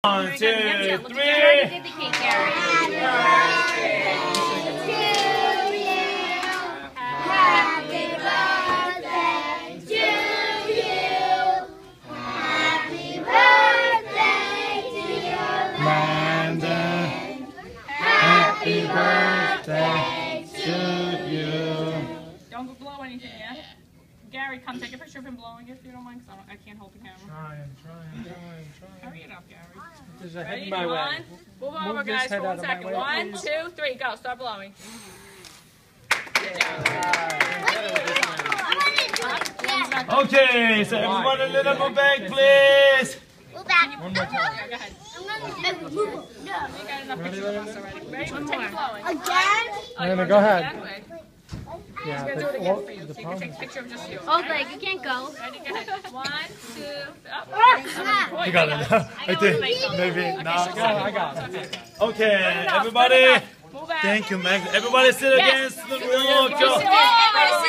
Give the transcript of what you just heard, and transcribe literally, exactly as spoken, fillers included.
One, two, three. Happy birthday to you. Happy birthday to you. Happy birthday to you, Landon. Happy birthday to you. Don't go blow anything yet. Gary, come take a picture of him blowing if you don't mind, because I, I can't hold the camera. Trying, trying, trying, trying. Hurry it up, Gary. There's a head Ready? in my way. One. Move over, Move this guys, head for out one of my second. way, One, please. two, three, go. Start blowing. Okay, so everyone a little bit back, please. Move back. One more time. Yeah, go ahead. I'm gonna move. No. You got enough pictures of us already. Ready? One more. Blowing. Again? Oh, you No, no, wanna go do it ahead. that way? Yeah, He's going to do it again for you, so you can take a picture of just you. Oh, like you can't go. Ready? Go ahead. One, two, up. You got it. I think maybe. No, I got it. Okay, everybody. Move back. Thank you, Meg. Everybody sit against the wall. Everybody sit.